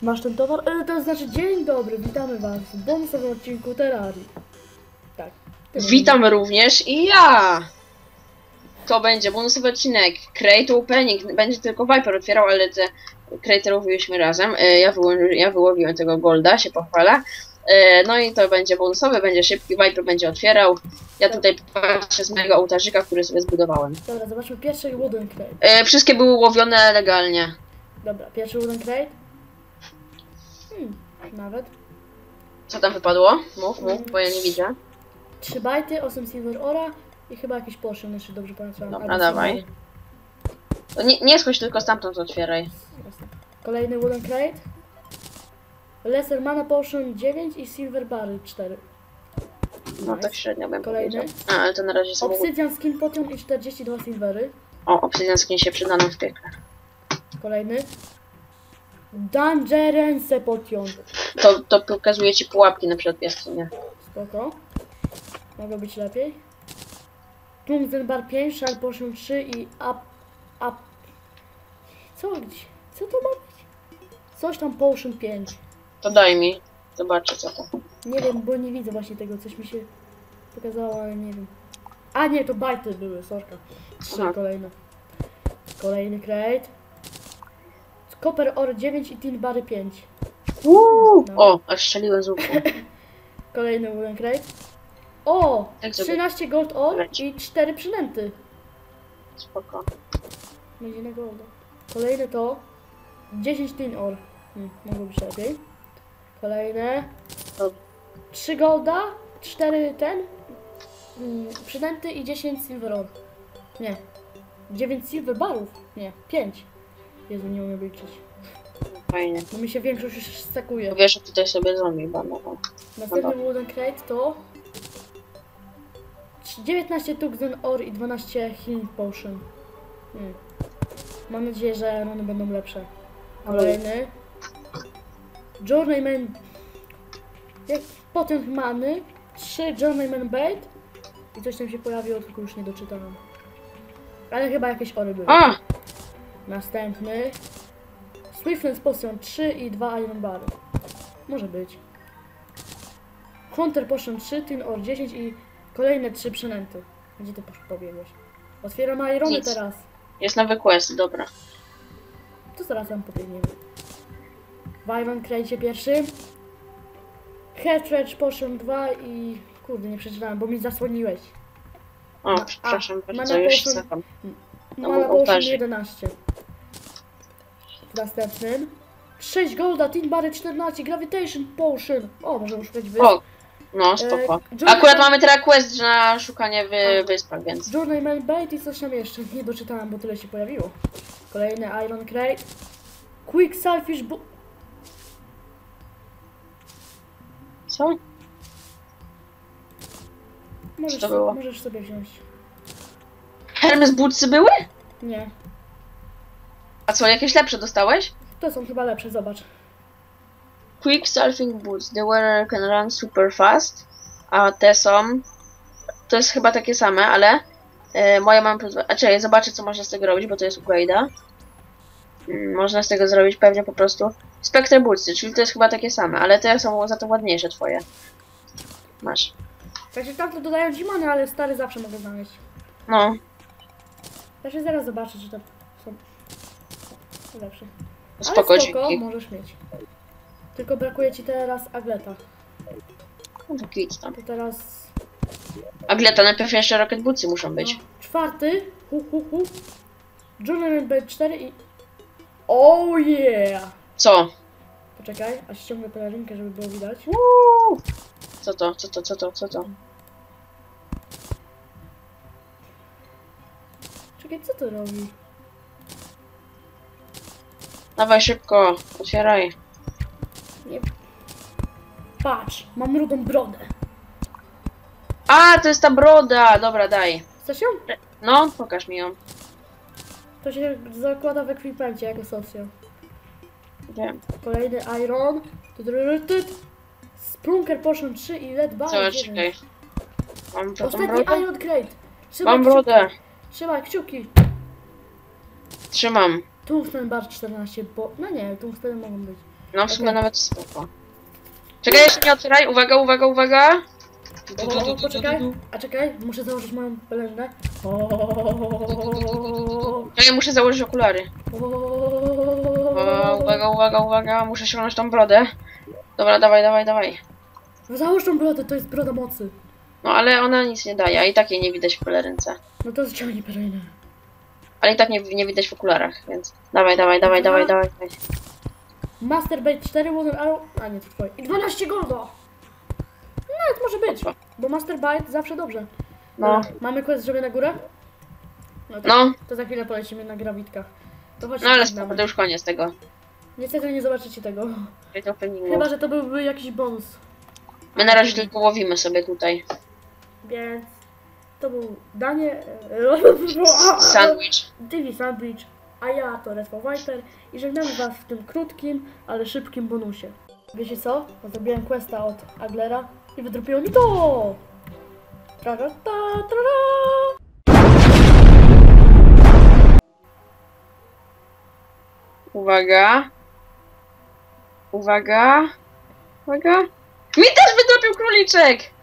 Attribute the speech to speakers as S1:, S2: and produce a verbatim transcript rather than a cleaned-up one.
S1: Masz ten towar? E, to znaczy dzień dobry, witamy was w bonusowym odcinku Terrarii. Tak.
S2: Witam również i ja! To będzie bonusowy odcinek. Crate Opening. Będzie tylko Viper otwierał, ale te crate robiliśmy razem. Ja, wyło ja wyłowiłem tego golda, się pochwala. No i to będzie bonusowy, będzie szybki. Viper będzie otwierał. Ja tutaj patrzę z mojego ołtarzyka, który sobie zbudowałem.
S1: Dobra, zobaczmy pierwszy wooden crate.
S2: E, wszystkie były łowione legalnie.
S1: Dobra, pierwszy wooden crate. Hmm, nawet.
S2: Co tam wypadło? Mów, mów, bo ja nie widzę.
S1: Trzy bajty, osiem silver ora i chyba jakiś potion, jeśli dobrze pamiętam.
S2: Dobra, dawaj. To nie, nie schodź, tylko stamtąd otwieraj.
S1: Kolejny wooden crate. Lesser mana potion dziewięć i silver bary cztery.
S2: No tak średnio bym
S1: Kolejny.
S2: powiedział. A, ale to na razie są...
S1: Obsydian skin potion i czterdzieści dwa silvery.
S2: O, obsydian skin się przyda nam w piekle.
S1: Kolejny. Dangerence potion.
S2: To, to pokazuje ci pułapki na przykład w jaskiniach.
S1: Spoko. Mogło być lepiej. Tungsten bar pięć, sharp potion trzy i up, up. Co? Co to ma być? Coś tam potion pięć.
S2: To daj mi. Zobaczę co to.
S1: Nie wiem, bo nie widzę właśnie tego. Coś mi się pokazało, ale nie wiem. A nie, to bajty były, sorka. Trzy
S2: Aha.
S1: kolejne. Kolejny crate. Copper ore dziewięć i tin bary pięć.
S2: Uuu.
S1: No.
S2: O, aż strzeliłem z łuku.
S1: Kolejny wooden crate. O!
S2: Jak sobie-
S1: trzynaście gold ore
S2: Leci.
S1: i cztery przynęty.
S2: Spoko.
S1: Będzie na golda. Kolejne to dziesięć tin ore. Hmm, mogło być lepiej. Kolejne
S2: To
S1: trzy golda, cztery ten mm, przynęty i dziesięć silver ore. Nie. dziewięć silver barów. Nie, pięć. Jezu, nie umiem liczyć.
S2: fajnie.
S1: Bo mi się większość już stakuje.
S2: Wiesz, że tutaj sobie zombie banował.
S1: Następny wooden crate to dziewiętnaście tungsten ore i dwanaście healing potion. Hmm. Mam nadzieję, że one będą lepsze. Kolejny. Journeyman. Jak potem many. trzy Journeyman bait. I coś tam się pojawiło, tylko już nie doczytałem. Ale chyba jakieś ory były.
S2: A!
S1: Następny. Swiftness potion trzy i dwa iron bary. Może być. Hunter potion trzy, tin ore dziesięć i kolejne trzy przynęty. Gdzie ty posz- pobiegłeś? Otwieram irony
S2: Nic.
S1: teraz.
S2: Jest nowy quest, dobra.
S1: To zaraz tam pobiegniemy. W Iron Crate pierwszy. Headstretch potion dwa i... Kurde, nie przeczytałem, bo mi zasłoniłeś.
S2: O,
S1: Ma-
S2: przepraszam
S1: a,
S2: bardzo,
S1: mana
S2: już
S1: potion-
S2: cofam. No,
S1: Mana
S2: bo
S1: potion
S2: ołtarzyk.
S1: jedenaście. W następnym. sześć golda, tin bary czternaście, gravitation potion. O, możemy szukać wysp.
S2: O, no spoko.
S1: Journeyman-
S2: Akurat mamy teraz quest na szukanie wy wyspach, więc...
S1: Journeyman bait i coś tam jeszcze. Nie doczytałem, bo tyle się pojawiło. Kolejny Iron Crate. Quick Selfish bu...
S2: Co?
S1: Możesz,
S2: to było?
S1: możesz sobie wziąć.
S2: Hermes bootsy były?
S1: Nie.
S2: A co, jakieś lepsze dostałeś?
S1: To są chyba lepsze, zobacz.
S2: Quick surfing boots. The wearer can run super fast. A te są... To jest chyba takie same, ale... E, moje mam... A czekaj, zobaczę co można z tego robić, bo to jest upgrade'a. Mm, można z tego zrobić pewnie po prostu... Spectre bootsy, czyli to jest chyba takie same, ale te są za to ładniejsze twoje. Masz.
S1: Także tamte dodają dzimany, ale stary zawsze mogę znaleźć.
S2: No,
S1: Także zaraz zobaczę, czy to są lepsze.
S2: spoko,
S1: Ale spoko,
S2: dzięki.
S1: możesz mieć. Tylko brakuje ci teraz agleta.
S2: No to kit tam.
S1: To teraz...
S2: Agleta, najpierw jeszcze rocket bootsy muszą być.
S1: No, czwarty. Hu, hu, hu. Journeyman bait cztery i... Oh yeah!
S2: Co?
S1: Poczekaj, a ściągnę pelerynkę, żeby było widać.
S2: Uuu. Co to, co to, co to, co to?
S1: Czekaj, co to robi?
S2: Dawaj szybko, otwieraj.
S1: Nie... Patrz, mam rudą brodę.
S2: A, to jest ta broda! Dobra, daj.
S1: Chcesz ją?
S2: No, pokaż mi ją.
S1: To się zakłada w ekwipencie jako socjo.
S2: Wiem.
S1: Kolejny iron. Sprunker potion trzy i led bar
S2: Co,
S1: dziewięć.
S2: czekaj. Mam to tą
S1: Ostatni
S2: brodę?
S1: iron crate. Trzymaj
S2: Mam
S1: kciuki.
S2: brodę.
S1: Trzymaj kciuki.
S2: Trzymam.
S1: Tungsten bar czternaście, bo... No nie, tungsteny mogą być.
S2: No w sumie
S1: Okej.
S2: nawet spoko. Czekaj, jeszcze nie otwieraj. Uwaga, uwaga, uwaga.
S1: O, o, poczekaj, a czekaj, muszę założyć moją pelerynę. O,
S2: Czekaj, muszę założyć okulary. O, uwaga, uwaga, uwaga. Muszę ściągnąć tą brodę. Dobra, dawaj, dawaj, dawaj.
S1: No załóż tą brodę, to jest broda mocy.
S2: No ale ona nic nie daje, a i tak jej nie widać w pelerynce.
S1: No to ściągnij pelerynę.
S2: Ale i tak nie, nie widać w okularach, więc... Dawaj, dawaj, dawaj, dawaj, dawaj. dawaj.
S1: Masturbate cztery, Wooden Arrow... A nie, to twoje. I dwanaście golda! No, to może być,
S2: Spoko.
S1: bo Masturbate zawsze dobrze.
S2: No.
S1: Dobra, mamy quest, żeby na górę? No to,
S2: No,
S1: to za chwilę polecimy na grawitkach. To chodź,
S2: no ale
S1: sprawdzamy.
S2: spoko, to już koniec tego.
S1: Niestety nie zobaczycie tego.
S2: To openingu.
S1: Chyba, że to byłby jakiś bonus.
S2: My na razie tylko łowimy sobie tutaj.
S1: Więc to był Danie...
S2: Sandwich.
S1: Divi Sandwich, a ja to Respo Viper i żegnamy was w tym krótkim, ale szybkim bonusie. Wiecie co? Zrobiłem questa od Aglera i wydropiło mi to! Tra, tra, ta, tra, ra.
S2: Uwaga. Uwaga. Uwaga. Mi też wydropił króliczek!